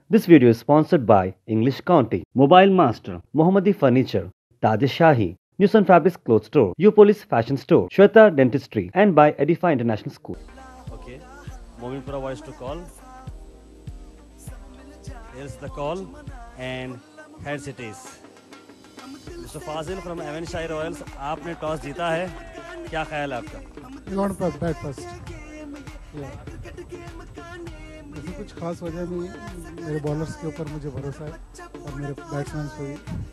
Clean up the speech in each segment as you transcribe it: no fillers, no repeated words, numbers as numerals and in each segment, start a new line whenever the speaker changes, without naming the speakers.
This video is sponsored by English County, Mobile Master, Mohammadi Furniture, Tadish Shahi, News and Fabrics Clothes Store, Upolis Fashion Store, Shweta Dentistry, and by Edify International School.
Okay, Mominpura voice to call. Here's the call, and heads it is. Mr. Fazil from Avonshire Royals, आपने toss जीता है, क्या ख्याल है आपका?
You want to bat first. Yeah. ऐसी कुछ खास वजह नहीं, मेरे बॉलर्स के ऊपर मुझे भरोसा है और मेरे बैट्समैन पे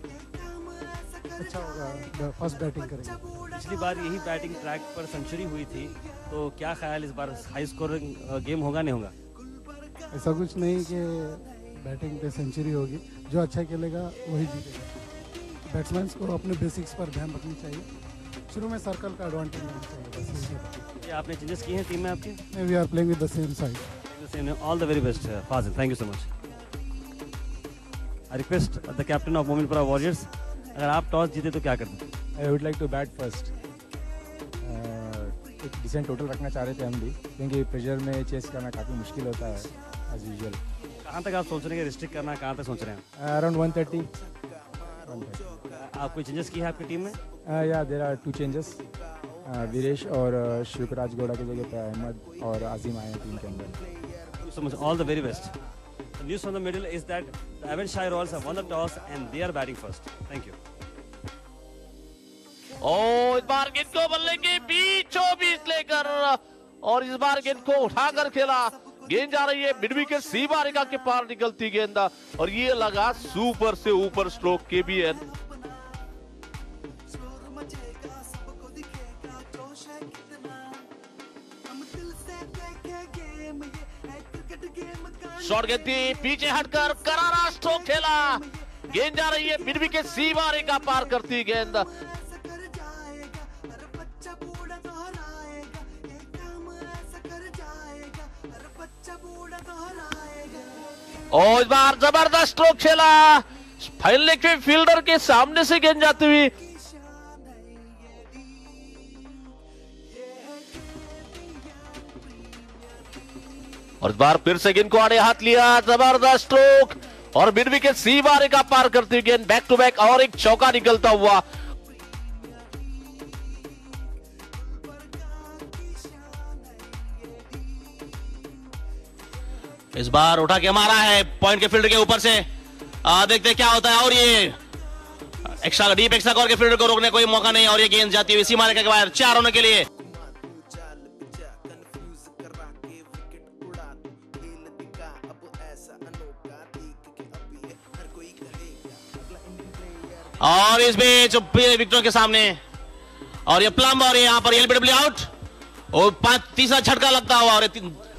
अच्छा होगा, फर्स्ट बैटिंग करेंगे।
पिछली बार यही बैटिंग ट्रैक पर सेंचुरी हुई थी, तो क्या ख्याल इस बार हाई स्कोरिंग गेम होगा नहीं होगा?
ऐसा कुछ नहीं कि बैटिंग पे सेंचुरी होगी, जो अच्छा खेलेगा वही जीतेगा। बैट्समैन को अपने बेसिक्स पर ध्यान रखनी चाहिए, शुरू में सर्कल का एडवांटेज लेना चाहिए।
ये आपने चेंजेस किए हैं टीम में आपकी?
We are playing with the same side.
All the very best, Fazil. Thank you so much. I request the captain of Mominpura Warriors, अगर आप टॉस जीते तो क्या करते?
I would like to bat first. एक decent total रखना चाह रहे थे हम भी, क्योंकि प्रेशर में चेस करना काफ़ी मुश्किल होता है एज यूजुअल।
कहाँ तक आप सोच रहे हैं रिस्ट्रिक्ट करना, कहाँ तक सोच रहे हैं?
अराउंड 130.
आप कोई चेंजेस किए हैं आपकी टीम में?
या देयर आर 2 चेंजेस। वीरेश और शिवराज गौड़ा की जगह पे अहमद और आजिम आए हैं टीम के अंदर।
So much. All the very best. The news from the middle is that the Avonshire Royals have won the toss and they are batting first. Thank you.
इस बार गेंद को बल्ले के बीचों बीच लेकर और इस बार गेंद को उठाकर खेला। गेंद जा रही है मिड विकेट सीमा रेखा के पार निकलती गेंद और ये लगा सुपर से ऊपर स्ट्रोक केबीएन। शॉट गेंद थी, पीछे हटकर करारा स्ट्रोक खेला। गेंद जा रही है मिड विकेट सीमा रेखा पार करती गेंद। और इस बार जबरदस्त स्ट्रोक खेला, फैलने के फील्डर के सामने से गेंद जाती हुई। और इस बार फिर से गेंद को आड़े हाथ लिया, जबरदस्त स्ट्रोक और मिड विकेट सीमा रेखा पार करती हुई गेंद। बैक टू बैक और एक चौका निकलता हुआ। इस बार उठा के मारा है पॉइंट के फील्डर के ऊपर से। देखते क्या होता है। और ये एक्स्ट्रा डीप एक्स्ट्रा कवर के फील्डर को रोकने कोई मौका नहीं और ये गेंद जाती हुई सीमा रेखा के बाहर 4 होने के लिए। और इस बीच विकेटों के सामने और ये प्लम और यहां पर एलबीडब्ल्यू आउट और तीसरा झटका लगता हुआ। और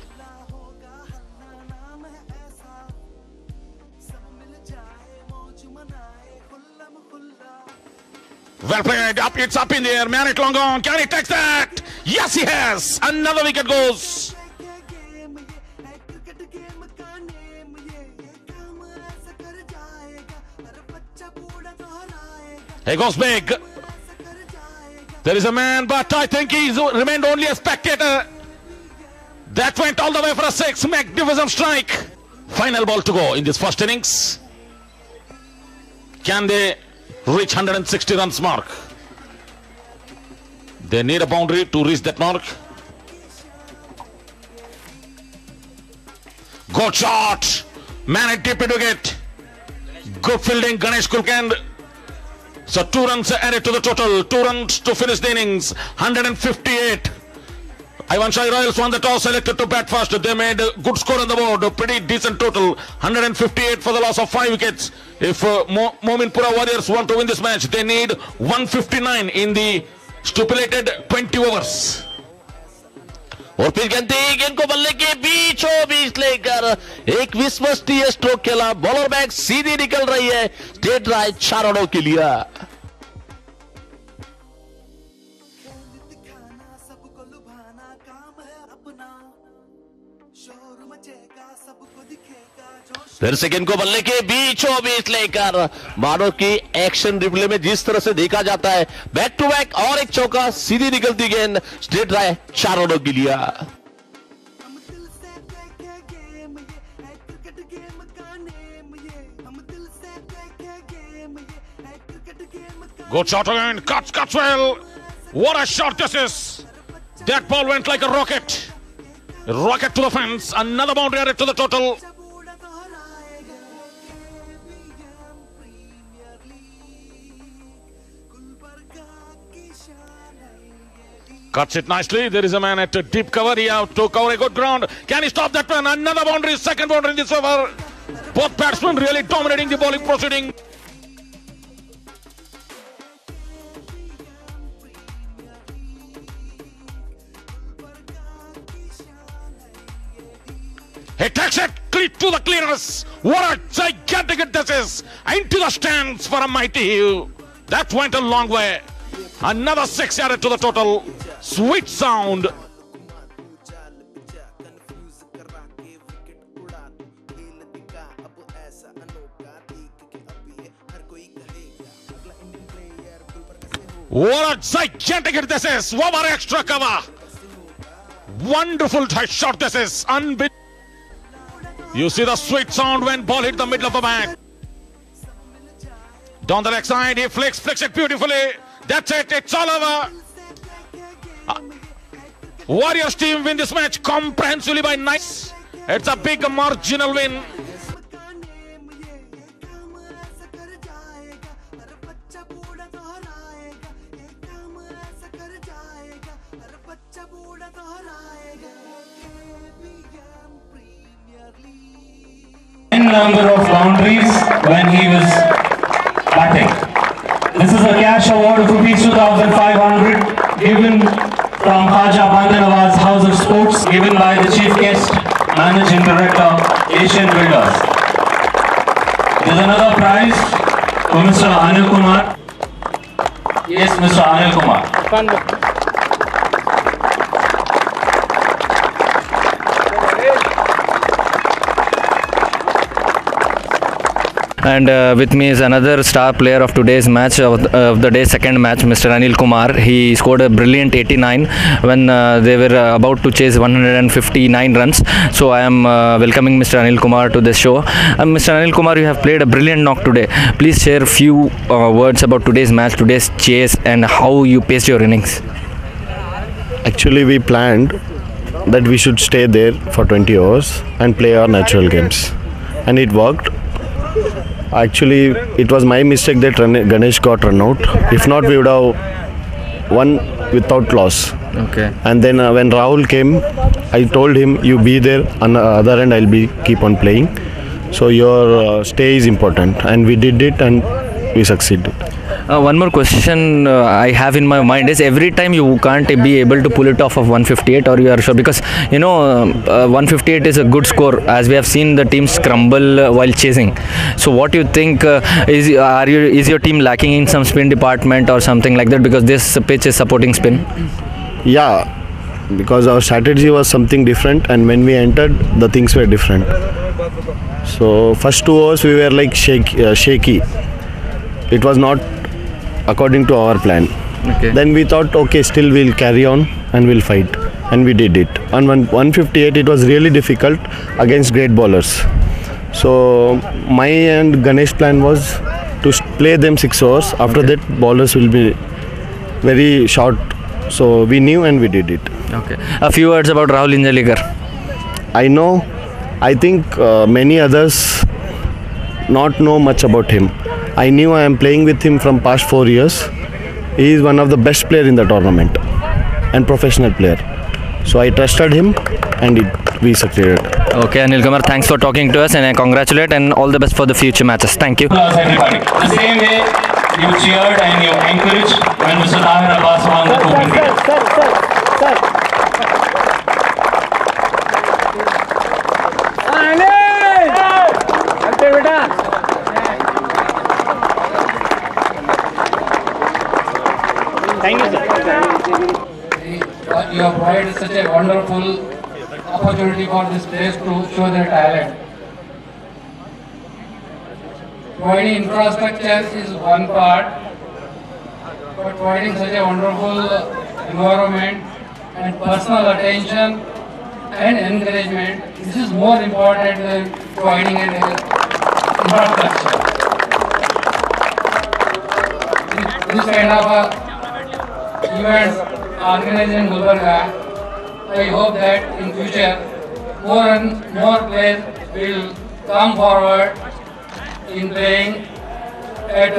well played, it's up in the air, man it long on, can he take that? Yes he has, another wicket goes. He goes big. There is a man, but I think he's remained only a spectator. That went all the way for a 6. Magnificent strike. Final ball to go in this first innings. Can they reach 160 runs mark? They need a boundary to reach that mark. Good shot. Man at deep wicket. Good fielding, Ganesh Kulkarni. So 2 runs added to the total. 2 runs to finish the innings. 158. Avonshire Royals won the toss, selected to bat first. They made a good score on the board. A pretty decent total. 158 for the loss of 5 wickets. If Mominpura Warriors want to win this match, they need 159 in the stipulated 20 overs.
और फिर गेंद को बल्ले के बीचों बीच लेकर एक विस्मरणीय स्ट्रोक खेला। बॉलर बैक सीधी निकल रही है, स्ट्रेट राइट 4 रनों के लिए। फिर से गेंद को बल्ले के बीचों बीच लेकर मानो कि एक्शन रिप्ले में जिस तरह से देखा जाता है, बैक टू बैक और एक चौका, सीधी निकलती गेंद, स्ट्रेट राइट 4 रनों के लिए।
Good shot again. Cuts well. What a shot this is. That ball went like a rocket. Rocket to the fence. Another boundary added to the total. Cuts it nicely. There is a man at a deep cover. He out to cover a good ground. Can he stop that man? Another boundary. Second boundary in this over. Both batsmen really dominating the bowling proceeding. He takes it to the cleaners. What a gigantic hit this is. Into the stands for a mighty Hugh. That went a long way. Another 6 added to the total. Sweet sound. What a gigantic hit this is. What an extra cover. Wonderful shot this is. Unbeatable. You see the sweet sound when ball hit the middle of the bat. Down the leg side, he flicks it beautifully. That's it, it's all over. Warriors team win this match comprehensively by 9. It's a big marginal win.
Number of boundaries when he was batting. This is a cash award of rupees 2,500 given from Khaja Bandanawaz House of Sports, given by the Chief Guest, Managing Director, Asian Builders. There's another prize for Mr. Anil Kumar. Yes, Mr. Anil Kumar.
And with me is another star player of today's match, of the day's second match, Mr. Anil Kumar. He scored a brilliant 89 when they were about to chase 159 runs. So I am welcoming Mr. Anil Kumar to this show. Mr. Anil Kumar, you have played a brilliant knock today. Please share a few words about today's match, today's chase, and how you paced your innings.
Actually, we planned that we should stay there for 20 hours and play our natural games. And it worked. Actually, it was my mistake that Ganesh got run out. If not, we would have won without loss.
Okay.
And then when Rahul came, I told him, you be there, on the other end I'll keep on playing. So your stay is important. And we did it and we succeeded.
One more question I have in my mind is, every time you can't be able to pull it off of 158, or you are sure, because 158 is a good score, as we have seen the teams crumble while chasing. So what do you think, is your team lacking in some spin department or something like that, because this pitch is supporting spin?
Yeah, because our strategy was something different, and when we entered, the things were different. So first 2 hours we were like shaky. It was not according to our plan.
Okay.
Then we thought, okay, still we'll carry on and we'll fight, and we did it. On 158 it was really difficult against great bowlers. So my and Ganesh plan was to play them 6 hours. After that, bowlers will be very short. So we knew and we did it.
Okay. A few words about Rahul Injaligar.
I think many others not know much about him. I knew I am playing with him from past 4 years. He is one of the best player in the tournament and professional player. So I trusted him and we succeeded.
Okay, Anil Kumar, thanks for talking to us, and I congratulate and all the best for the future matches. Thank you.
Everybody. The same way you cheered and you encouraged when Mr. Tahir Abbas won the 250.
Thank you, sir.
You have provided such a wonderful opportunity for this players to show their talent. Providing infrastructure is one part, but providing such a wonderful environment and personal attention and encouragement, this is more important than providing a infrastructure. This kind of events organized in Gulbarga, I hope that in future more and more players will come forward in playing at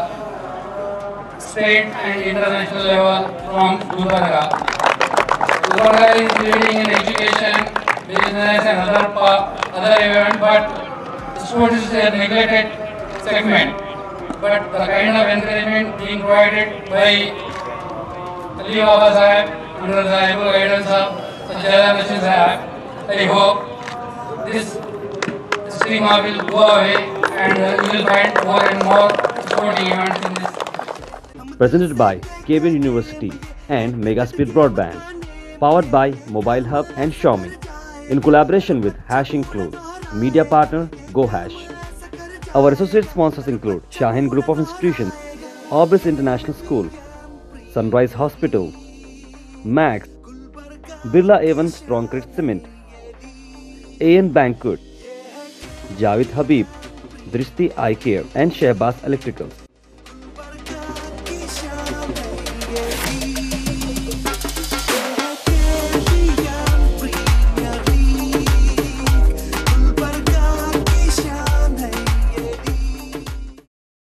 state and international level from Gulbarga. Gulbarga is leading in education, business and other events, but sports is a neglected segment. But the kind of encouragement being provided by Ali Baba Sahib under the able guidance of Sajjada Rashid Sahib, I hope this stigma will go away and you will find more and more sporting events in this.
Presented by KBN University and Megaspeed Broadband. Powered by Mobile Hub and Xiaomi. In collaboration with Hash Include. Media partner GoHash. Our associate sponsors include Shaheen Group of Institutions, Orbis International School, Sunrise Hospital, Max, Birla A1 Strongcrete Cement, AN Banquet, Javed Habib, Drishti Eye Care and Shehbaz Electricals.